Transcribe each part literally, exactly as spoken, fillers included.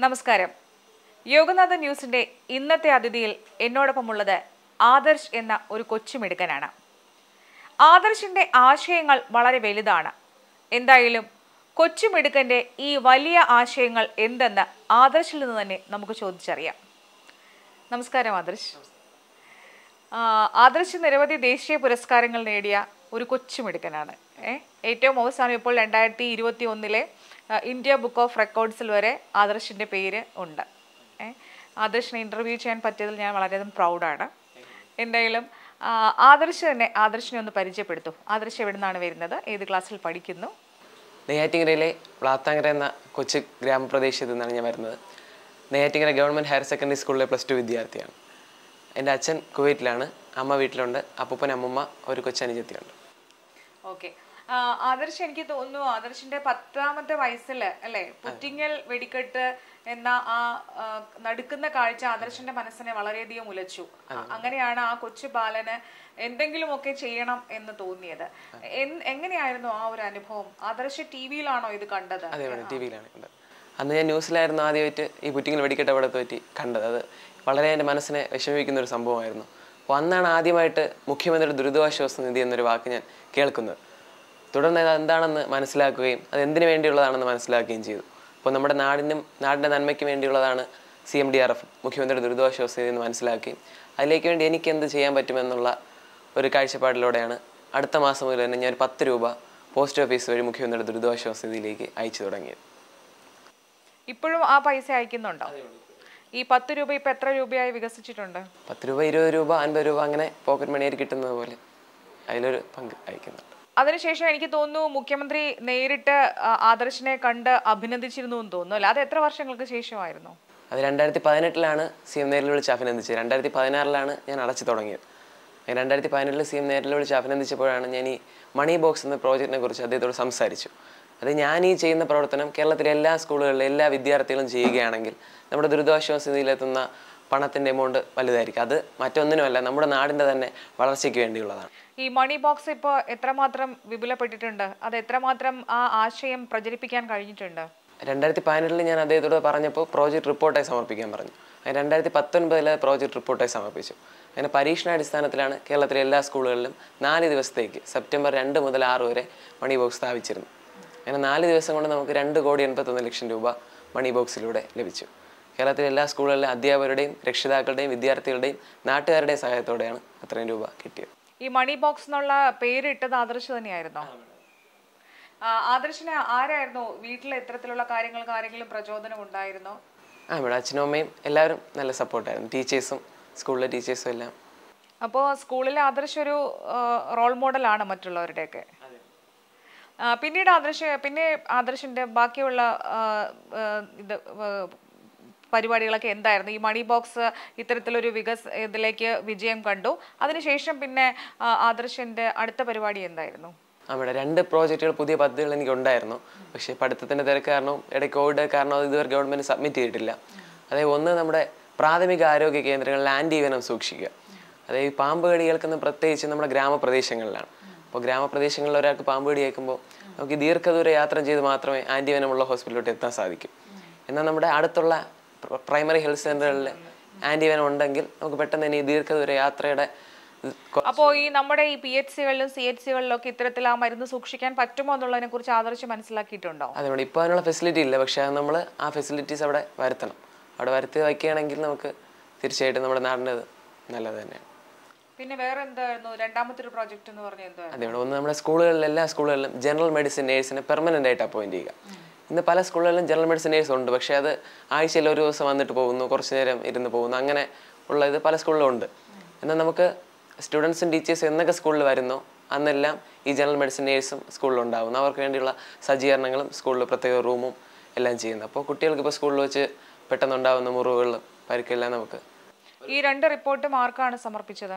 നമസ്കാരം. യോഗനാഥ ന്യൂസിന്റെ ഇന്നത്തെ അതിഥിയിൽ എന്നോടൊപ്പമുള്ളത് ആദർശ് എന്ന ഒരു കൊച്ചുമിടുക്കനാണ്. ആദർശിന്റെ ആശയങ്ങൾ വളരെ വലുതാണ്. എന്തായാലും കൊച്ചുമിടുക്കന്റെ ഈ വലിയ ആശയങ്ങൾ എന്തെന്ന് ആദർശിൽ നിന്ന് തന്നെ നമുക്ക് ചോദിച്ചറിയാം. നമസ്കാരം ആദർശ്. ആദർശ് നിരവധി ദേശീയ പുരസ്കാരങ്ങൾ നേടിയ ഒരു കൊച്ചുമിടുക്കനാണ്. ഏഹ് ഏറ്റവും അവസാനം ഇപ്പോൾ രണ്ടായിരത്തി ഇരുപത്തി ഒന്നിലെ ഇന്ത്യ ബുക്ക് ഓഫ് റെക്കോർഡ്സിൽ വരെ ആദർശിൻ്റെ പേര് ഉണ്ട്. ഏഹ് ആദർശിനെ ഇൻ്റർവ്യൂ ചെയ്യാൻ പറ്റിയതിൽ ഞാൻ വളരെയധികം പ്രൗഡാണ്. എന്തായാലും ആദർശ് തന്നെ ആദർശിനെ ഒന്ന് പരിചയപ്പെടുത്തും. ആദർശ് എവിടെ നിന്നാണ് വരുന്നത്, ഏത് ക്ലാസ്സിൽ പഠിക്കുന്നു? നെയ്യാറ്റിൻകരയിലെ വ്ളാത്താങ്കര എന്ന കൊച്ചു ഗ്രാമപ്രദേശത്ത് നിന്നാണ് ഞാൻ വരുന്നത്. നെയ്യാറ്റിൻകര ഗവൺമെൻറ് ഹയർ സെക്കൻഡറി സ്കൂളിലെ പ്ലസ് ടു വിദ്യാർത്ഥിയാണ്. എൻ്റെ അച്ഛൻ കുവൈറ്റിലാണ്, അമ്മ വീട്ടിലുണ്ട്, അപ്പൂപ്പൻ അമ്മൂമ്മ ഒരു കൊച്ചനുജത്തിയുണ്ട്. ഓക്കെ. ആദർശ്, എനിക്ക് തോന്നുന്നു ആദർശിന്റെ പത്താമത്തെ വയസ്സിൽ അല്ലെ പുറ്റിങ്ങൽ വെടിക്കെട്ട് എന്ന ആ നടുക്കുന്ന കാഴ്ച ആദർശിന്റെ മനസ്സിനെ വളരെയധികം ഉലച്ചു. അങ്ങനെയാണ് ആ കൊച്ചു ബാലന് എന്തെങ്കിലുമൊക്കെ ചെയ്യണം എന്ന് തോന്നിയത്. എങ്ങനെയായിരുന്നു ആ ഒരു അനുഭവം? ആദർശ് ടി വിയിലാണോ ഇത് കണ്ടത്? അതെ, ടി വിയിലാണ് കണ്ടത്. അന്ന് ഞാൻ ന്യൂസിലായിരുന്നു ആദ്യമായിട്ട് ഈ പുറ്റിങ്ങൽ വെടിക്കെട്ട് അവിടെ പറ്റി കണ്ടത്. അത് വളരെ എൻ്റെ മനസ്സിനെ വിഷമിക്കുന്ന ഒരു സംഭവമായിരുന്നു. അപ്പോൾ അന്നാണ് ആദ്യമായിട്ട് മുഖ്യമന്ത്രിയുടെ ദുരിതാശ്വാസ നിധി എന്നൊരു വാക്ക് ഞാൻ കേൾക്കുന്നത്. തുടർന്ന് അത് എന്താണെന്ന് മനസ്സിലാക്കുകയും അത് എന്തിനു വേണ്ടിയുള്ളതാണെന്ന് മനസ്സിലാക്കുകയും ചെയ്തു. അപ്പോൾ നമ്മുടെ നാടിനും നാടിൻ്റെ നന്മയ്ക്ക് വേണ്ടിയുള്ളതാണ് C M D R F, മുഖ്യമന്ത്രിയുടെ ദുരിതാശ്വാസ നിധി എന്ന് മനസ്സിലാക്കുകയും അതിലേക്ക് വേണ്ടി എനിക്ക് എന്ത് ചെയ്യാൻ പറ്റുമെന്നുള്ള ഒരു കാഴ്ചപ്പാടിലൂടെയാണ് അടുത്ത മാസം മുതൽ തന്നെ ഞാൻ പത്ത് രൂപ പോസ്റ്റ് ഓഫീസ് വഴി മുഖ്യമന്ത്രിയുടെ ദുരിതാശ്വാസ നിധിയിലേക്ക് അയച്ചു തുടങ്ങിയത്. ഇപ്പോഴും ആ പൈസ അയക്കുന്നുണ്ടോ? ഈ പത്ത് രൂപ ഇപ്പം എത്ര രൂപയായി വികസിച്ചിട്ടുണ്ട്? പത്ത് രൂപ, ഇരുപത് രൂപ, അൻപത് രൂപ, അങ്ങനെ പോക്കറ്റ് മണിയായി കിട്ടുന്നത് പോലെ അതിലൊരു പങ്ക് അയക്കുന്നുണ്ട്. അതിനുശേഷം എനിക്ക് തോന്നുന്നു മുഖ്യമന്ത്രി നേരിട്ട് ആദർശിനെ കണ്ട് അഭിനന്ദിച്ചിരുന്നു എന്ന് തോന്നുന്നു അല്ലേ? അത് എത്ര വർഷങ്ങൾക്ക് ശേഷമായിരുന്നു? അത് രണ്ടായിരത്തി പതിനെട്ടിലാണ് സി എം നേരിൽ വിളിച്ച് അഭിനന്ദിച്ചത്. രണ്ടായിരത്തി പതിനാറിലാണ് ഞാൻ അടച്ചു തുടങ്ങിയത്. രണ്ടായിരത്തി പതിനെട്ടിൽ സി എം നേരിൽ വിളിച്ച് അഭിനന്ദിച്ചപ്പോഴാണ് ഞാൻ ഈ മണി ബോക്സ് എന്ന പ്രോജക്റ്റിനെ കുറിച്ച് അദ്ദേഹത്തോട് സംസാരിച്ചു. അത് ഞാൻ ഈ ചെയ്യുന്ന പ്രവർത്തനം കേരളത്തിലെ എല്ലാ സ്കൂളുകളിലും എല്ലാ വിദ്യാർത്ഥികളും ചെയ്യുകയാണെങ്കിൽ നമ്മുടെ ദുരിതാശ്വാസ നിധിയിലെത്തുന്ന പണത്തിൻ്റെ എമൗണ്ട് വലുതായിരിക്കും. അത് മറ്റൊന്നിനുമല്ല, നമ്മുടെ നാടിൻ്റെ തന്നെ വളർച്ചയ്ക്ക് വേണ്ടിയുള്ളതാണ്. ഈ മണി ബോക്സ് ഇപ്പോൾ എത്രമാത്രം വിപുലപ്പെട്ടിട്ടുണ്ട്? അത് എത്രമാത്രം ആ ആശയം പ്രചരിപ്പിക്കാൻ കഴിഞ്ഞിട്ടുണ്ട്? രണ്ടായിരത്തി പതിനെട്ടിൽ ഞാൻ അദ്ദേഹത്തോട് പറഞ്ഞപ്പോൾ പ്രോജക്റ്റ് റിപ്പോർട്ടായി സമർപ്പിക്കാൻ പറഞ്ഞു. അങ്ങനെ രണ്ടായിരത്തി പത്തൊൻപതിൽ പ്രോജക്റ്റ് റിപ്പോർട്ടായി സമർപ്പിച്ചു. അങ്ങനെ പരീക്ഷണാടിസ്ഥാനത്തിലാണ് കേരളത്തിലെ എല്ലാ സ്കൂളുകളിലും നാല് ദിവസത്തേക്ക് സെപ്റ്റംബർ രണ്ട് മുതൽ ആറ് വരെ മണി ബോക്സ് സ്ഥാപിച്ചിരുന്നു. അങ്ങനെ നാല് ദിവസം കൊണ്ട് നമുക്ക് രണ്ട് കോടി എൺപത്തൊന്ന് ലക്ഷം രൂപ മണി ബോക്സിലൂടെ ലഭിച്ചു. കേരളത്തിലെ എല്ലാ സ്കൂളുകളിലെ അധ്യാപകരുടെയും രക്ഷിതാക്കളുടെയും വിദ്യാർത്ഥികളുടെയും നാട്ടുകാരുടെയും സഹായത്തോടെയാണ് അത്രയും രൂപ കിട്ടിയത്. ഈ മണി ബോക്സ് എന്നുള്ള പേരിട്ടത് ആദർശ് തന്നെയായിരുന്നോ? ആദർശിന് ആരായിരുന്നു വീട്ടിലെ ഇത്തരത്തിലുള്ള കാര്യങ്ങൾക്ക് ആരെങ്കിലും പ്രചോദനം ഉണ്ടായിരുന്നോ? ആ, ഇവിടെ അച്ഛനും അമ്മയും എല്ലാവരും നല്ല സപ്പോർട്ടായിരുന്നു, ടീച്ചേഴ്സും സ്കൂളിലെ ടീച്ചേഴ്സും എല്ലാം. അപ്പോൾ സ്കൂളിലെ ആദർശ് ഒരു റോൾ മോഡലാണ് മറ്റുള്ളവരുടെയൊക്കെ. പിന്നീട് ആദർശ് പിന്നെ ആദർശിന്റെ ബാക്കിയുള്ള ഇത് പരിപാടികളൊക്കെ എന്തായിരുന്നു? ഈ മണി ബോക്സ് ഇത്തരത്തിലൊരു വികസ് ഇതിലേക്ക് വിജയം കണ്ടു. അതിനുശേഷം പിന്നെ ആദർശിന്റെ അടുത്ത പരിപാടി എന്തായിരുന്നു? അവിടെ രണ്ട് പ്രോജക്റ്റുകൾ, പുതിയ പദ്ധതികൾ എനിക്ക് ഉണ്ടായിരുന്നു. പക്ഷേ പഠിത്തത്തിൻ്റെ തിരക്ക് കാരണവും ഇടയ്ക്ക് കോവിഡ് കാരണം അത് ഇതുവരെ ഗവൺമെൻറ് സബ്മിറ്റ് ചെയ്തിട്ടില്ല. അതായത് ഒന്ന്, നമ്മുടെ പ്രാഥമിക ആരോഗ്യ കേന്ദ്രങ്ങളിൽ ആൻറ്റീവനം സൂക്ഷിക്കുക. അതായത് പാമ്പ് കടി കേൾക്കുന്ന പ്രത്യേകിച്ച് നമ്മുടെ ഗ്രാമപ്രദേശങ്ങളിലാണ്. അപ്പോൾ ഗ്രാമപ്രദേശങ്ങളിൽ ഒരാൾക്ക് പാമ്പ് കടി കേൾക്കുമ്പോൾ നമുക്ക് ദീർഘദൂര യാത്ര ചെയ്ത് മാത്രമേ ആൻറ്റീവനമുള്ള ഹോസ്പിറ്റലിലോട്ട് എത്താൻ സാധിക്കും. എന്നാൽ നമ്മുടെ അടുത്തുള്ള പ്രൈമറി ഹെൽത്ത് സെൻ്ററുകളിൽ ആൻറ്റിവെനം ഉണ്ടെങ്കിൽ നമുക്ക് പെട്ടെന്ന് തന്നെ ഈ ദീർഘദൂര യാത്രയുടെ. അപ്പോൾ ഈ നമ്മുടെ ഈ പി എച്ച് സികളിലും സി എച്ച് സികളിലൊക്കെ ഇത്തരത്തിൽ ആ മരുന്ന് സൂക്ഷിക്കാൻ പറ്റുമോ എന്നുള്ളതിനെ കുറിച്ച് ആദർശ് മനസ്സിലാക്കിയിട്ടുണ്ടോ? അതുകൊണ്ട് ഇപ്പോൾ അതിനുള്ള ഫെസിലിറ്റി ഇല്ല, പക്ഷേ അത് നമ്മൾ ആ ഫെസിലിറ്റീസ് അവിടെ വരുത്തണം. അവിടെ വരുത്തി വയ്ക്കുകയാണെങ്കിൽ നമുക്ക് തീർച്ചയായിട്ടും നമ്മുടെ നാടിന് നല്ലത് തന്നെയാണ്. പിന്നെ വേറെ എന്തായിരുന്നു രണ്ടാമത്തെ ഒരു പ്രോജക്റ്റ് എന്ന് പറഞ്ഞാൽ എന്താ? അതെ, ഒന്ന് നമ്മുടെ സ്കൂളുകളിൽ എല്ലാ സ്കൂളുകളിലും ജനറൽ മെഡിസിൻ നേഴ്സിനെ പെർമനൻ്റ് ആയിട്ട് അപ്പോയിൻറ്റ് ചെയ്യുക. ഇന്ന് പല സ്കൂളുകളിലും ജനറൽ മെഡിസിൻ നേഴ്സ് ഉണ്ട്, പക്ഷേ അത് ആഴ്ചയിൽ ഒരു ദിവസം വന്നിട്ട് പോകുന്നു, കുറച്ച് നേരം ഇരുന്ന് പോകുന്നു, അങ്ങനെ ഉള്ള ഇത് പല സ്കൂളിലും ഉണ്ട്. എന്നാൽ നമുക്ക് സ്റ്റുഡൻസും ടീച്ചേഴ്സും എന്നൊക്കെ സ്കൂളിൽ വരുന്നോ അന്നെല്ലാം ഈ ജനറൽ മെഡിസിൻ നേഴ്സും സ്കൂളിലുണ്ടാകുന്നു. അവർക്ക് വേണ്ടിയുള്ള സജ്ജീകരണങ്ങളും സ്കൂളിൽ പ്രത്യേക റൂമും എല്ലാം ചെയ്യുന്നു. അപ്പോൾ കുട്ടികൾക്ക് ഇപ്പോൾ സ്കൂളിൽ വെച്ച് പെട്ടെന്നുണ്ടാകുന്ന മുറിവുകളും പരിക്കെല്ലാം നമുക്ക്. ഈ രണ്ട് റിപ്പോർട്ട് ആർക്കാണ് സമർപ്പിച്ചത്?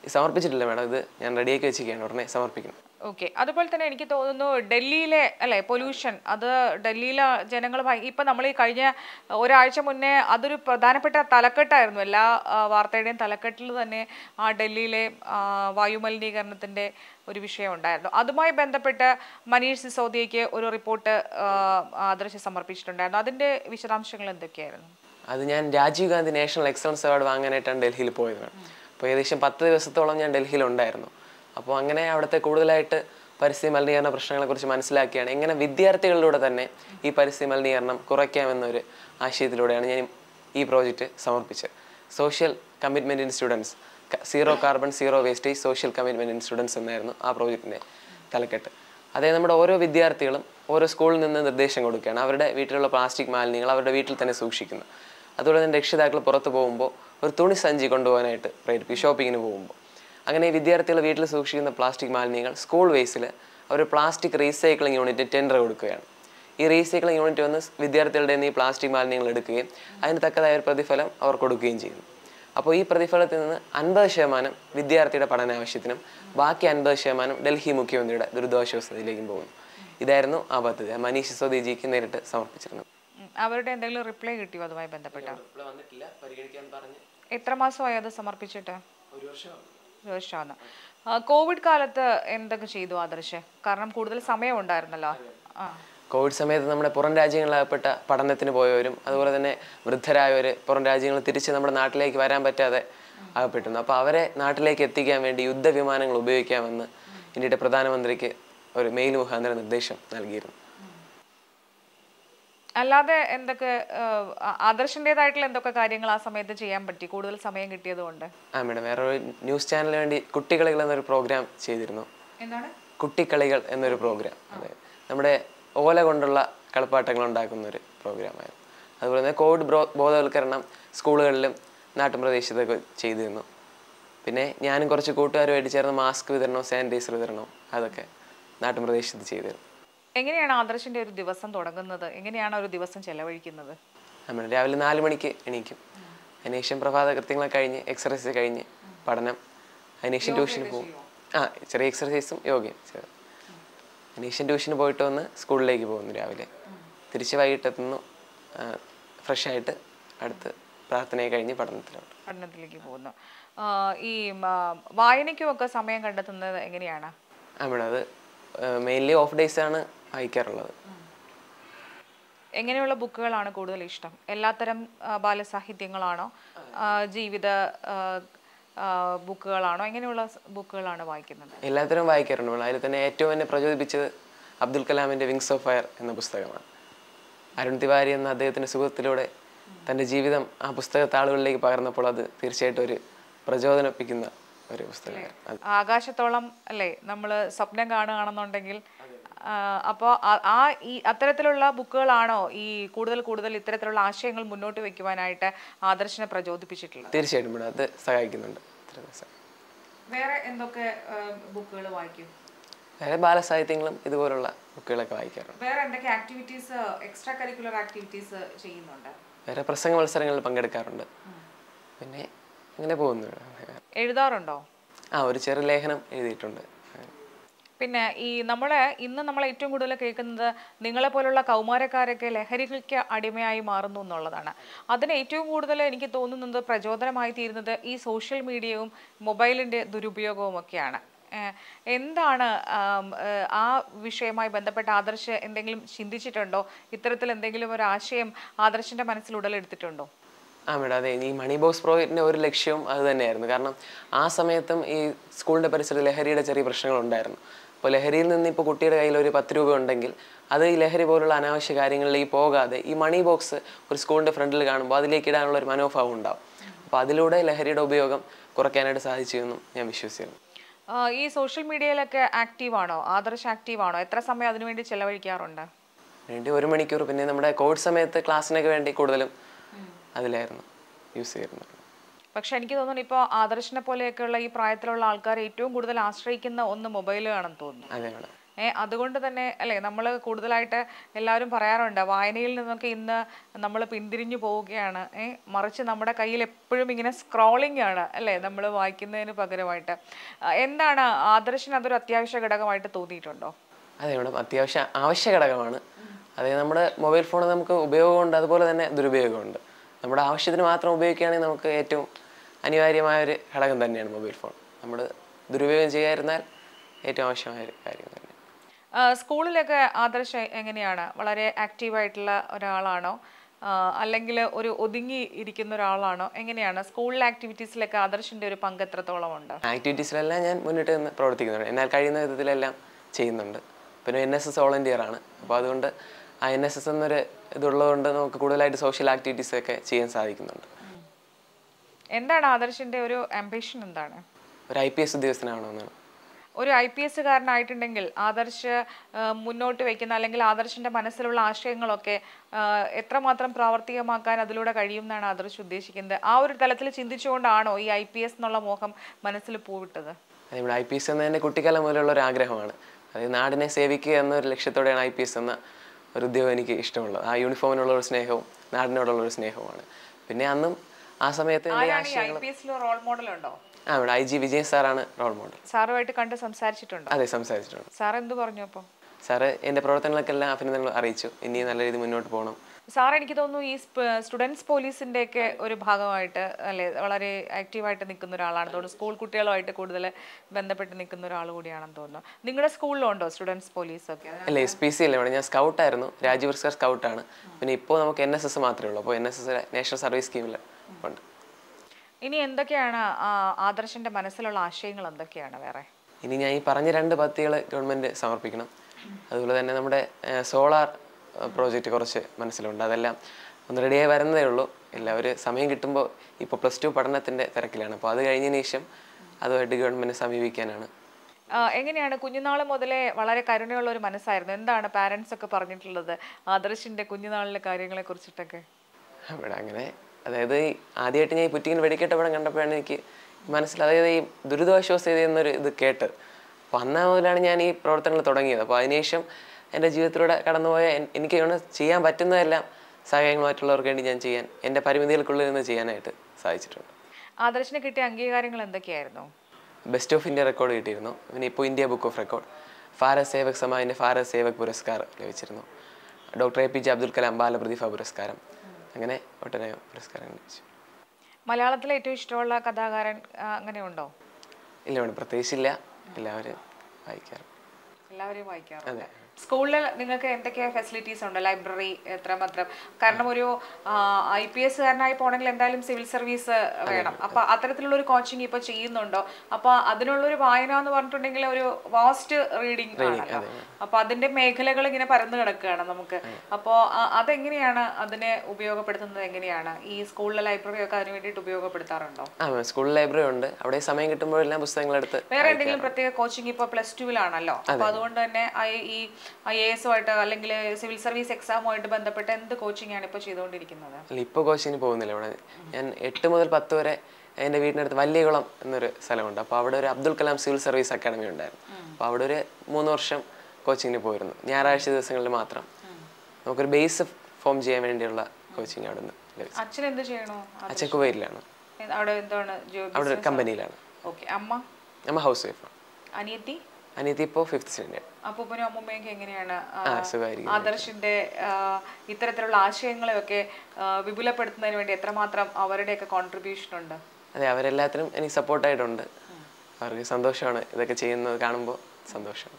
സമർപ്പിച്ചിട്ടില്ല മാഡം, ഇത് ഞാൻ റെഡിയാക്കി വെച്ചിരിക്കുകയാണ്, ഉടനെ സമർപ്പിക്കണം. ഓക്കെ. അതുപോലെ തന്നെ എനിക്ക് തോന്നുന്നു ഡൽഹിയിലെ അല്ലേ പൊല്യൂഷൻ, അത് ഡൽഹിയിലെ ജനങ്ങൾ ഇപ്പം നമ്മൾ ഈ കഴിഞ്ഞ ഒരാഴ്ച മുന്നേ അതൊരു പ്രധാനപ്പെട്ട തലക്കെട്ടായിരുന്നു. എല്ലാ ആ, വാർത്തയുടെയും തലക്കെട്ടിൽ തന്നെ ആ ഡൽഹിയിലെ ആ, വായുമലിനീകരണത്തിൻ്റെ ഒരു വിഷയം ഉണ്ടായിരുന്നു. അതുമായി ബന്ധപ്പെട്ട് മനീഷ് സിസോദിയയ്ക്ക് ഒരു റിപ്പോർട്ട് ആദർശ് സമർപ്പിച്ചിട്ടുണ്ടായിരുന്നു. അതിൻ്റെ വിശദാംശങ്ങൾ എന്തൊക്കെയായിരുന്നു? അത് ഞാൻ Rajiv Gandhi national excellence award വാങ്ങാനായിട്ടാണ് ഡൽഹിയിൽ പോയത്. അപ്പോൾ ഏകദേശം പത്ത് ദിവസത്തോളം ഞാൻ ഡൽഹിയിലുണ്ടായിരുന്നു. അപ്പോൾ അങ്ങനെ അവിടുത്തെ കൂടുതലായിട്ട് പരിസ്ഥിതി മലിനീകരണ പ്രശ്നങ്ങളെക്കുറിച്ച് മനസ്സിലാക്കിയാണ് എങ്ങനെ വിദ്യാർത്ഥികളിലൂടെ തന്നെ ഈ പരിസ്ഥിതി മലിനീകരണം കുറയ്ക്കാമെന്നൊരു ആശയത്തിലൂടെയാണ് ഞാൻ ഈ പ്രോജക്റ്റ് സമർപ്പിച്ചത്. Social commitment in students, zero carbon zero wastage social commitment in students എന്നായിരുന്നു ആ പ്രോജക്റ്റിൻ്റെ തലക്കെട്ട്. അതായത് നമ്മുടെ ഓരോ വിദ്യാർത്ഥികളും ഓരോ സ്കൂളിൽ നിന്ന് നിർദ്ദേശം കൊടുക്കുകയാണ്. അവരുടെ വീട്ടിലുള്ള പ്ലാസ്റ്റിക് മാലിന്യങ്ങൾ അവരുടെ വീട്ടിൽ തന്നെ സൂക്ഷിക്കുന്നു. അതുപോലെ തന്നെ രക്ഷിതാക്കൾ പുറത്ത് പോകുമ്പോൾ ഒരു തുണി സഞ്ചി കൊണ്ടുപോകാനായിട്ട് പ്രേരിപ്പിക്കും ഷോപ്പിങ്ങിന് പോകുമ്പോൾ. അങ്ങനെ വിദ്യാർത്ഥികൾ വീട്ടിൽ സൂക്ഷിക്കുന്ന പ്ലാസ്റ്റിക് മാലിന്യങ്ങൾ സ്കൂൾ വേസിൽ അവർ പ്ലാസ്റ്റിക് റീസൈക്ലിംഗ് യൂണിറ്റ് ടെൻഡർ കൊടുക്കുകയാണ്. ഈ റീസൈക്ലിംഗ് യൂണിറ്റ് വന്ന് വിദ്യാർത്ഥികളുടെ ഈ പ്ലാസ്റ്റിക് മാലിന്യങ്ങൾ എടുക്കുകയും അതിന് തക്കതായ ഒരു പ്രതിഫലം അവർ കൊടുക്കുകയും ചെയ്യുന്നു. അപ്പോൾ ഈ പ്രതിഫലത്തിൽ നിന്ന് അൻപത് ശതമാനം വിദ്യാർത്ഥിയുടെ പഠനാവശ്യത്തിനും ബാക്കി അൻപത് ശതമാനം ഡൽഹി മുഖ്യമന്ത്രിയുടെ ദുരിതാശ്വാസ നിധിയിലേക്കും പോകുന്നു. ഇതായിരുന്നു ആ പദ്ധതി. മനീഷ് സിസോദിയജിക്ക് നേരിട്ട് സമർപ്പിച്ചിരുന്നത്. അവരുടെ എന്തെങ്കിലും റിപ്ലൈ കിട്ടിയോ അതുമായി ബന്ധപ്പെട്ട? വന്നിട്ടില്ല, പരിഗണിക്കാൻ പറഞ്ഞു. എത്ര മാസമായി അത് സമർപ്പിച്ചിട്ട്? ഒരു വർഷം ഒരു വർഷമാണ്. കോവിഡ് കാലത്ത് എന്തൊക്കെ ചെയ്തു ആദർശ്? കാരണം കൂടുതൽ സമയം ഉണ്ടായിരുന്നല്ലോ. ആ കോവിഡ് സമയത്ത് നമ്മുടെ പുറം രാജ്യങ്ങളിലാകപ്പെട്ട പഠനത്തിന് പോയവരും അതുപോലെ തന്നെ വൃദ്ധരായവർ പുറം രാജ്യങ്ങളിൽ തിരിച്ച് നമ്മുടെ നാട്ടിലേക്ക് വരാൻ പറ്റാതെ അകപ്പെട്ടിരുന്നു. അപ്പോൾ അവരെ നാട്ടിലേക്ക് എത്തിക്കാൻ വേണ്ടി യുദ്ധവിമാനങ്ങൾ ഉപയോഗിക്കാമെന്ന് ഇന്ത്യയുടെ പ്രധാനമന്ത്രിക്ക് ഒരു മെയിൽ മുഖാന്തരം നിർദ്ദേശം നൽകിയിരുന്നു. അല്ലാതെ എന്തൊക്കെ ആദർശിൻ്റെതായിട്ടുള്ള എന്തൊക്കെ കാര്യങ്ങൾ ആ സമയത്ത് ചെയ്യാൻ പറ്റി കൂടുതൽ സമയം കിട്ടിയത് കൊണ്ട്? ആ മേഡം, വേറെ ഒരു ന്യൂസ് ചാനലിന് വേണ്ടി കുട്ടിക്കളികൾ എന്നൊരു പ്രോഗ്രാം ചെയ്തിരുന്നു. എന്താണ് കുട്ടിക്കളികൾ എന്നൊരു പ്രോഗ്രാം? അതെ, നമ്മുടെ ഓല കൊണ്ടുള്ള കളിപ്പാട്ടങ്ങൾ ഉണ്ടാക്കുന്ന ഒരു പ്രോഗ്രാമായിരുന്നു. അതുപോലെ തന്നെ കോവിഡ് ബോധവൽക്കരണം സ്കൂളുകളിലും നാട്ടുപ്രദേശത്തൊക്കെ ചെയ്തിരുന്നു. പിന്നെ ഞാനും കുറച്ച് കൂട്ടുകാരുമായിട്ട് ചേർന്ന് മാസ്ക് വിതരണവും സാനിറ്റൈസർ വിതരണവും അതൊക്കെ നാട്ടുപ്രദേശത്ത് ചെയ്തിരുന്നു. എങ്ങനെയാണ് ആദർശിൻ്റെ ഒരു ദിവസം തുടങ്ങുന്നത്? എങ്ങനെയാണ് ഒരു ദിവസം ചെലവഴിക്കുന്നത്? നമ്മൾ രാവിലെ നാല് മണിക്ക് എണീക്കും. അതിനുശേഷം പ്രഭാത കൃത്യങ്ങളൊക്കെ കഴിഞ്ഞ് എക്സർസൈസ് കഴിഞ്ഞ് പഠനം, അതിനുശേഷം ട്യൂഷന് പോകും. ആ ചെറിയ എക്സർസൈസും യോഗയും ചെയ്തു. അതിനുശേഷം ട്യൂഷന് പോയിട്ട് വന്ന് സ്കൂളിലേക്ക് പോകുന്നു രാവിലെ. തിരിച്ച് വൈകിട്ടെത്തുന്നു, ഫ്രഷായിട്ട് അടുത്ത് പ്രാർത്ഥനയെ കഴിഞ്ഞ് പഠനത്തിലോട്ട് പഠനത്തിലേക്ക് പോകുന്നു. ഈ വായനയ്ക്കുമൊക്കെ സമയം കണ്ടെത്തുന്നത് എങ്ങനെയാണ്? ആ മേഡം, അത് മെയിൻലി ഓഫ് ഡേയ്സ് ആണ് വായിക്കാറുള്ളത്. എങ്ങനെയുള്ള ബുക്കുകളാണ് കൂടുതൽ ഇഷ്ടം? എല്ലാത്തരം ബാലസാഹിത്യങ്ങളാണോ, ജീവിത ബുക്കുകളാണോ, എങ്ങനെയുള്ള ബുക്കുകളാണ് വായിക്കുന്നത്? എല്ലാത്തരം വായിക്കാറുണ്ട്. അതിൽ തന്നെ ഏറ്റവും എന്നെ പ്രചോദിപ്പിച്ചത് അബ്ദുൽ കലാമിൻ്റെ വിങ്സ് ഓഫ് ഫയർ എന്ന പുസ്തകമാണ്. അരുൺ തിവാരി എന്ന അദ്ദേഹത്തിൻ്റെ സുഹൃത്തിലൂടെ തൻ്റെ ജീവിതം ആ പുസ്തകത്താളുകളിലേക്ക് പകർന്നപ്പോൾ അത് തീർച്ചയായിട്ടും ഒരു പ്രചോദനിപ്പിക്കുന്ന ഒരു പുസ്തകമാണ്. ആകാശത്തോളം അല്ലേ നമ്മൾ സ്വപ്നം കാണുകയാണെന്നുണ്ടെങ്കിൽ, അപ്പോൾ ആ ഈ അത്തരത്തിലുള്ള ബുക്കുകളാണോ ഈ കൂടുതൽ കൂടുതൽ ഇത്തരത്തിലുള്ള ആശയങ്ങൾ മുന്നോട്ട് വെക്കുവാനായിട്ട് ആദർശിനെ പ്രചോദിപ്പിച്ചിട്ടുള്ളത്? തീർച്ചയായിട്ടും ഇവിടെ അത് സഹായിക്കുന്നുണ്ട്. വേറെ എന്തൊക്കെ ബുക്കുകൾ വായിക്കും? വേറെ ബാലസാഹിത്യങ്ങളും ഇതുപോലുള്ള ബുക്കുകളൊക്കെ വായിക്കാറുണ്ട്. വേറെ എന്തൊക്കെ ആക്ടിവിറ്റീസ്, എക്സ്ട്രാ കരിക്കുലർ ആക്ടിവിറ്റീസ് ചെയ്യുന്നുണ്ട്? വേറെ പ്രസംഗ മത്സരങ്ങളിൽ പങ്കെടുക്കാറുണ്ട്. പിന്നെ അങ്ങനെ പോകുന്നു. എഴുതാറുണ്ടോ? ആ ഒരു ചെറു ലേഖനം എഴുതിയിട്ടുണ്ട്. പിന്നെ ഈ നമ്മളെ ഇന്ന് നമ്മൾ ഏറ്റവും കൂടുതൽ കേൾക്കുന്നത് നിങ്ങളെ പോലുള്ള കൗമാരക്കാരൊക്കെ ലഹരിക്ക് അടിമയായി മാറുന്നു എന്നുള്ളതാണ്. അതിന് ഏറ്റവും കൂടുതൽ എനിക്ക് തോന്നുന്നത് പ്രചോദനമായി തീരുന്നത് ഈ സോഷ്യൽ മീഡിയയും മൊബൈലിൻ്റെ ദുരുപയോഗവും ഒക്കെയാണ്. എന്താണ് ആ വിഷയവുമായി ബന്ധപ്പെട്ട ആദർശ് എന്തെങ്കിലും ചിന്തിച്ചിട്ടുണ്ടോ? ഇത്തരത്തിൽ എന്തെങ്കിലും ഒരു ആശയം ആദർശിൻ്റെ മനസ്സിൽ ഉടലെടുത്തിട്ടുണ്ടോ? ആ മേഡം, അതെ, ഈ മണി ബോക്സ് പ്രോജക്റ്റിൻ്റെ ഒരു ലക്ഷ്യവും അത് തന്നെയായിരുന്നു. കാരണം ആ സമയത്തും ഈ സ്കൂളിൻ്റെ പരിസരത്ത് ലഹരിയുടെ ചെറിയ പ്രശ്നങ്ങളുണ്ടായിരുന്നു. അപ്പോൾ ലഹരിയിൽ നിന്ന് ഇപ്പോൾ കുട്ടിയുടെ കയ്യിൽ ഒരു പത്ത് രൂപ ഉണ്ടെങ്കിൽ അത് ഈ ലഹരി പോലുള്ള അനാവശ്യ കാര്യങ്ങളിലേക്ക് പോകാതെ ഈ മണി ബോക്സ് ഒരു സ്കൂളിൻ്റെ ഫ്രണ്ടിൽ കാണുമ്പോൾ അതിലേക്ക് ഇടാനുള്ള ഒരു മനോഭാവം ഉണ്ടാവും. അപ്പോൾ അതിലൂടെ ലഹരിയുടെ ഉപയോഗം കുറയ്ക്കാനായിട്ട് സാധിച്ചുവെന്നും ഞാൻ വിശ്വസിക്കുന്നു. ഈ സോഷ്യൽ മീഡിയയിലൊക്കെ ആക്റ്റീവാണോ? ആദർശ് ആക്റ്റീവാണോ? എത്ര സമയം അതിനുവേണ്ടി ചെലവഴിക്കാറുണ്ട്? വേണ്ടി ഒരു മണിക്കൂർ. പിന്നെ നമ്മുടെ കോവിഡ് സമയത്ത് ക്ലാസ്സിനൊക്കെ വേണ്ടി കൂടുതലും അതിലായിരുന്നു യൂസ് ചെയ്യുന്നത്. പക്ഷെ എനിക്ക് തോന്നുന്നു ഇപ്പോൾ ആദർശിനെ പോലെയൊക്കെയുള്ള ഈ പ്രായത്തിലുള്ള ആൾക്കാർ ഏറ്റവും കൂടുതൽ ആശ്രയിക്കുന്ന ഒന്ന് മൊബൈലാണെന്ന് തോന്നുന്നു. അതെ മേഡം. ഏ അതുകൊണ്ട് തന്നെ അല്ലേ നമ്മൾ കൂടുതലായിട്ട് എല്ലാവരും പറയാറുണ്ട് വായനയിൽ നിന്നൊക്കെ ഇന്ന് നമ്മൾ പിന്തിരിഞ്ഞു പോവുകയാണ്. ഏ മറിച്ച് നമ്മുടെ കയ്യിൽ എപ്പോഴും ഇങ്ങനെ സ്ക്രോളിംഗ് ആണ് അല്ലേ നമ്മൾ വായിക്കുന്നതിന് പകരമായിട്ട്. ആ, എന്താണ് ആദർശിന് അതൊരു അത്യാവശ്യ ഘടകമായിട്ട് തോന്നിയിട്ടുണ്ടോ? അതെ മേഡം, അത്യാവശ്യം ആവശ്യ ഘടകമാണ്. അതായത് നമ്മുടെ മൊബൈൽ ഫോൺ നമുക്ക് ഉപയോഗമുണ്ട്, അതുപോലെ തന്നെ ദുരുപയോഗമുണ്ട്. നമ്മുടെ ആവശ്യത്തിന് മാത്രം ഉപയോഗിക്കുകയാണെങ്കിൽ നമുക്ക് ഏറ്റവും അനിവാര്യമായ ഒരു ഘടകം തന്നെയാണ് മൊബൈൽ ഫോൺ. നമ്മൾ ദുരുപയോഗം ചെയ്യാതിരുന്നാൽ ഏറ്റവും ആവശ്യമായ ഒരു കാര്യം തന്നെ. ആ, സ്കൂളിലൊക്കെ ആദർശ് എങ്ങനെയാണ്? വളരെ ആക്റ്റീവായിട്ടുള്ള ഒരാളാണോ അല്ലെങ്കിൽ ഒരു ഒതുങ്ങി ഇരിക്കുന്ന ഒരാളാണോ? എങ്ങനെയാണ് സ്കൂളിലെ ആക്ടിവിറ്റീസിലൊക്കെ ആദർശിൻ്റെ ഒരു പങ്ക് എത്രത്തോളം ഉണ്ട്? ആക്ടിവിറ്റീസിലെല്ലാം ഞാൻ മുന്നിട്ട് നിന്ന് പ്രവർത്തിക്കുന്നുണ്ട്. എന്നാൽ കഴിയുന്ന വിധത്തിലെല്ലാം ചെയ്യുന്നുണ്ട്. പിന്നെ എൻ എസ് എസ് വോളണ്ടിയർ ആണ്. അപ്പോൾ അതുകൊണ്ട് ആ എൻ എസ് എസ് എന്നൊരു ഇതുള്ളതുകൊണ്ട് നമുക്ക് കൂടുതലായിട്ട് സോഷ്യൽ ആക്ടിവിറ്റീസൊക്കെ ചെയ്യാൻ സാധിക്കുന്നുണ്ട്. എന്താണ് ആദർശിൻ്റെ ഒരു ആംബിഷൻ? എന്താണ്? ഒരു ഐ പി എസ് ഉദ്യോഗസ്ഥനാവണമെന്നാണ്. ഒരു ഐ പി എസ്സുകാരനായിട്ടുണ്ടെങ്കിൽ ആദർശ് മുന്നോട്ട് വയ്ക്കുന്ന അല്ലെങ്കിൽ ആദർശിൻ്റെ മനസ്സിലുള്ള ആശയങ്ങളൊക്കെ എത്രമാത്രം പ്രാവർത്തികമാക്കാൻ അതിലൂടെ കഴിയും എന്നാണ് ആദർശ് ഉദ്ദേശിക്കുന്നത്? ആ ഒരു തലത്തിൽ ചിന്തിച്ചുകൊണ്ടാണോ ഈ ഐ പി എസ് എന്നുള്ള മോഹം മനസ്സിൽ പൂവിട്ടത്? ഇവിടെ ഐ പി എസ് എന്നതിൻ്റെ കുട്ടിക്കാലം മുതലുള്ള ഒരു ആഗ്രഹമാണ്. അതായത് നാടിനെ സേവിക്കുക എന്നൊരു ലക്ഷ്യത്തോടെയാണ് ഐ പി എസ് എന്ന ഒരു ഉദ്യോഗം എനിക്ക് ഇഷ്ടമുള്ളത്. ആ യൂണിഫോമിനുള്ള ഒരു സ്നേഹവും നാടിനോടുള്ള ഒരു സ്നേഹവുമാണ്. പിന്നെ അന്നും ആ സമയത്ത് റോൾ മോഡൽ ഉണ്ടോ? ആ ഇവിടെ ഐ ജി വിജയൻ സാറാണ് റോൾ മോഡൽ. സാറുമായിട്ട് കണ്ട് സംസാരിച്ചിട്ടുണ്ടോ? അതെ, സംസാരിച്ചിട്ടുണ്ട്. സാർ എന്ത് പറഞ്ഞു? അപ്പോൾ സാറ് എൻ്റെ പ്രവർത്തനങ്ങൾക്കെല്ലാം അഭിനന്ദനങ്ങൾ അറിയിച്ചു. ഇനി നല്ല രീതിയിൽ മുന്നോട്ട് പോകണം. സാർ എനിക്ക് തോന്നുന്നു ഈ സ്റ്റുഡൻസ് പോലീസിൻ്റെ ഒക്കെ ഒരു ഭാഗമായിട്ട് അല്ലെ വളരെ ആക്റ്റീവായിട്ട് നിൽക്കുന്ന ഒരാളാണ് തോന്നുന്നു. സ്കൂൾ കുട്ടികളുമായിട്ട് കൂടുതൽ ബന്ധപ്പെട്ട് നിൽക്കുന്ന ഒരാൾ കൂടിയാണെന്ന് തോന്നുന്നു. നിങ്ങളുടെ സ്കൂളിലുണ്ടോ സ്റ്റുഡൻസ് പോലീസ് ഒക്കെ? അല്ല, എസ് പി സി അല്ല ഇവിടെ. ഞാൻ സ്കൗട്ടായിരുന്നു, രാജ്യപുരസ്കാർ സ്കൗട്ടാണ്. പിന്നെ ഇപ്പോൾ നമുക്ക് എൻ എസ് എസ് മാത്രമേ ഉള്ളൂ. അപ്പോൾ N S S national service സ്കീമിൽ ഉണ്ട്. ഇനി എന്തൊക്കെയാണ് ആദർശിൻ്റെ മനസ്സിലുള്ള ആശയങ്ങൾ? എന്തൊക്കെയാണ് വേറെ? ഇനി ഞാൻ ഈ പറഞ്ഞ രണ്ട് പദ്ധതികൾ ഗവൺമെൻറ് സമർപ്പിക്കണം. അതുപോലെ തന്നെ നമ്മുടെ സോളാർ പ്രോജക്റ്റ് കുറച്ച് മനസ്സിലുണ്ട്. അതെല്ലാം ഒന്ന് റെഡിയായി വരുന്നതേ ഉള്ളൂ. എല്ലാവരും സമയം കിട്ടുമ്പോൾ ഇപ്പോൾ പ്ലസ് ടു പഠനത്തിൻ്റെ തിരക്കിലാണ്. അപ്പോൾ അത് കഴിഞ്ഞതിന് ശേഷം അതുമായിട്ട് ഗവൺമെൻറ് സമീപിക്കാനാണ്. എങ്ങനെയാണ്? കുഞ്ഞുനാൾ മുതലേ വളരെ കരുണയുള്ള ഒരു മനസ്സായിരുന്നു. എന്താണ് പാരൻസ് ഒക്കെ പറഞ്ഞിട്ടുള്ളത് ആദർശിൻ്റെ കുഞ്ഞുനാളിലെ കാര്യങ്ങളെ കുറിച്ചിട്ടൊക്കെ? അവിടെ അങ്ങനെ അതായത് ആദ്യമായിട്ട് ഞാൻ ഈ പുറ്റിങ്ങിൽ വെടിക്കെട്ട പടം കണ്ടപ്പോഴാണ് എനിക്ക് മനസ്സിൽ അതായത് ഈ ദുരിതാശ്വാസ നിധി എന്നൊരു ഇത് കേട്ടത്. അപ്പോൾ അന്നാ മുതലാണ് ഞാൻ ഈ പ്രവർത്തനങ്ങൾ തുടങ്ങിയത്. അപ്പോൾ അതിനുശേഷം എൻ്റെ ജീവിതത്തിലൂടെ കടന്നുപോയ എനിക്ക് ചെയ്യാൻ പറ്റുന്നതെല്ലാം സഹായങ്ങളുമായിട്ടുള്ളവർക്ക് വേണ്ടി ഞാൻ ചെയ്യാൻ എൻ്റെ പരിമിതികൾക്കുള്ളിൽ നിന്ന് ചെയ്യാനായിട്ട് സാധിച്ചിട്ടുണ്ട്. ആദർശിന് കിട്ടിയ അംഗീകാരങ്ങൾ എന്തൊക്കെയായിരുന്നു? ബെസ്റ്റ് ഓഫ് ഇന്ത്യ റെക്കോർഡ് കിട്ടിയിരുന്നു. പിന്നെ ഇപ്പോൾ India book of record, Bharat Sevak സമാജിൻ്റെ ഭാരത് സേവക് പുരസ്കാർ ലഭിച്ചിരുന്നു. Doctor A P J Abdul Kalam ബാലപ്രതിഭ പുരസ്കാരം, അങ്ങനെ ഒട്ടനവധി പുരസ്കാരങ്ങൾ ലഭിച്ചു. മലയാളത്തിലെ ഏറ്റവും ഇഷ്ടമുള്ള കഥാകാരൻ അങ്ങനെ ഉണ്ടോ? ഇല്ല മേഡം, പ്രത്യേകിച്ചില്ല. എല്ലാവരും വായിക്കാറ്. എല്ലാവരെയും വായിക്കാറ്. അതെ. സ്കൂളിൽ നിങ്ങൾക്ക് എന്തൊക്കെ ഫെസിലിറ്റീസ് ഉണ്ട്? ലൈബ്രറി എത്രമാത്രം? കാരണം ഒരു ഐ പി എസ് കാരനായി പോകണമെങ്കിൽ എന്തായാലും സിവിൽ സർവീസ് വേണം. അപ്പൊ അത്തരത്തിലുള്ള ഒരു കോച്ചിങ് ഇപ്പൊ ചെയ്യുന്നുണ്ടോ? അപ്പൊ അതിനുള്ളൊരു വായന എന്ന് പറഞ്ഞിട്ടുണ്ടെങ്കിൽ ഒരു വാസ്റ്റ് റീഡിങ് ആണല്ലോ. അപ്പൊ അതിന്റെ മേഖലകൾ ഇങ്ങനെ പരന്നു കിടക്കുകയാണ് നമുക്ക്. അപ്പോൾ അതെങ്ങനെയാണ് അതിനെ ഉപയോഗപ്പെടുത്തുന്നത്? എങ്ങനെയാണ് ഈ സ്കൂളിലെ ലൈബ്രറി ഒക്കെ അതിന് വേണ്ടിയിട്ട് ഉപയോഗപ്പെടുത്താറുണ്ടോ? ആ, സ്കൂളിൽ ലൈബ്രറി ഉണ്ട്. അവിടെ സമയം കിട്ടുമ്പോഴെല്ലാം പുസ്തകങ്ങൾ എടുത്ത്. വേറെ എന്തെങ്കിലും പ്രത്യേക കോച്ചിങ് ഇപ്പൊ പ്ലസ് ടുവിലാണല്ലോ, അപ്പൊ അതുകൊണ്ട് തന്നെ ഈ ഐ എ എസുമായിട്ട് അല്ലെങ്കിൽ സിവിൽ സർവീസ് എക്സാമുമായിട്ട് ബന്ധപ്പെട്ട് എന്ത് കോച്ചിങ് ആണ് ഇപ്പോൾ ചെയ്തുകൊണ്ടിരിക്കുന്നത്? അല്ല, ഇപ്പോൾ കോച്ചിങ്ങിന് പോകുന്നില്ല. ഇവിടെ ഞാൻ എട്ട് മുതൽ പത്ത് വരെ എൻ്റെ വീടിനടുത്ത് വലിയകുളം എന്നൊരു സ്ഥലമുണ്ട്. അപ്പോൾ അവിടെ ഒരു Abdul Kalam civil service academy ഉണ്ടായിരുന്നു. അപ്പോൾ അവിടെ ഒരു മൂന്ന് വർഷം കോച്ചിങ്ങിന് പോയിരുന്നു. ഞായറാഴ്ച ദിവസങ്ങളിൽ മാത്രം നമുക്കൊരു ബേസ് ഫോം ചെയ്യാൻ വേണ്ടിയുള്ള കോച്ചിങ് അവിടെ നിന്ന് ലഭിച്ചു. അച്ഛൻ എന്ത് ചെയ്യണോ? അച്ഛൻ കുവൈറ്റിലാണ്. അവിടെ എന്താണ്? അവിടെ കമ്പനിയിലാണ്. ഓക്കെ. അമ്മ? അമ്മ ഹൗസ് വൈഫാണ്. അനിയത്തി? അനിയത്തി ഇപ്പോൾ ഫിഫ്ത്ത് സ്റ്റാൻഡേർഡ്. അപ്പൂപ്പനും അമ്മൂമ്മയൊക്കെ എങ്ങനെയാണ് ആദർശിന്റെ ഇത്തരത്തിലുള്ള ആശയങ്ങളെയൊക്കെ വിപുലപ്പെടുത്തുന്നതിന് വേണ്ടി എത്രമാത്രം അവരുടെയൊക്കെ കോൺട്രിബ്യൂഷൻ ഉണ്ട്? അതെ, അവരെല്ലാത്തിനും എനിക്ക് സപ്പോർട്ടായിട്ടുണ്ട്. അവർക്ക് സന്തോഷമാണ് ഇതൊക്കെ ചെയ്യുന്നത് കാണുമ്പോൾ സന്തോഷമാണ്.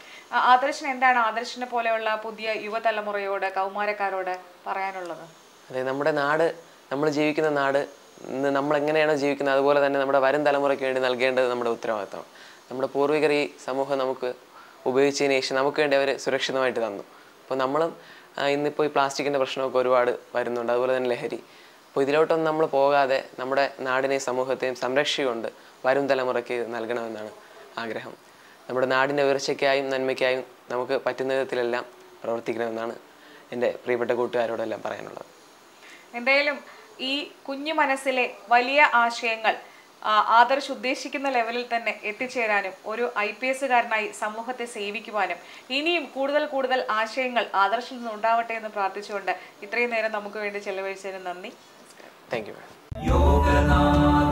ആദർശിന് എന്താണ് ആദർശിനെ പോലെയുള്ള പുതിയ യുവതലമുറയോട് കൗമാരക്കാരോട് പറയാനുള്ളത്? അതെ, നമ്മുടെ നാട്, നമ്മൾ ജീവിക്കുന്ന നാട് ഇന്ന് നമ്മൾ എങ്ങനെയാണോ ജീവിക്കുന്നത് അതുപോലെ തന്നെ നമ്മുടെ വരും തലമുറയ്ക്ക് വേണ്ടി നൽകേണ്ടത് നമ്മുടെ ഉത്തരവാദിത്തമാണ്. നമ്മുടെ പൂർവികർ ഈ സമൂഹം നമുക്ക് ഉപയോഗിച്ചതിന് ശേഷം നമുക്ക് വേണ്ടി അവർ സുരക്ഷിതമായിട്ട് തന്നു. അപ്പോൾ നമ്മളും ഇന്നിപ്പോൾ ഈ പ്ലാസ്റ്റിക്കിൻ്റെ പ്രശ്നമൊക്കെ ഒരുപാട് വരുന്നുണ്ട്, അതുപോലെ തന്നെ ലഹരി. അപ്പോൾ ഇതിലോട്ടൊന്നും നമ്മൾ പോകാതെ നമ്മുടെ നാടിനെയും സമൂഹത്തെയും സംരക്ഷിച്ചുകൊണ്ട് വരും തലമുറയ്ക്ക് നൽകണമെന്നാണ് ആഗ്രഹം. നമ്മുടെ നാടിൻ്റെ ഉയർച്ചയ്ക്കായും നന്മയ്ക്കായും നമുക്ക് പറ്റുന്ന വിധത്തിലെല്ലാം പ്രവർത്തിക്കണമെന്നാണ് എൻ്റെ പ്രിയപ്പെട്ട കൂട്ടുകാരോടെല്ലാം പറയാനുള്ളത്. എന്തായാലും ഈ കുഞ്ഞു മനസ്സിലെ വലിയ ആശയങ്ങൾ ആദർശ് ഉദ്ദേശിക്കുന്ന ലെവലിൽ തന്നെ എത്തിച്ചേരാനും ഒരു ഐ പി എസുകാരനായി സമൂഹത്തെ സേവിക്കുവാനും ഇനിയും കൂടുതൽ കൂടുതൽ ആശയങ്ങൾ ആദർശിൽ നിന്ന് ഉണ്ടാവട്ടെ എന്ന് പ്രാർത്ഥിച്ചുകൊണ്ട് ഇത്രയും നേരം നമുക്ക് വേണ്ടി ചെലവഴിച്ചതിന് നന്ദി. Thank U.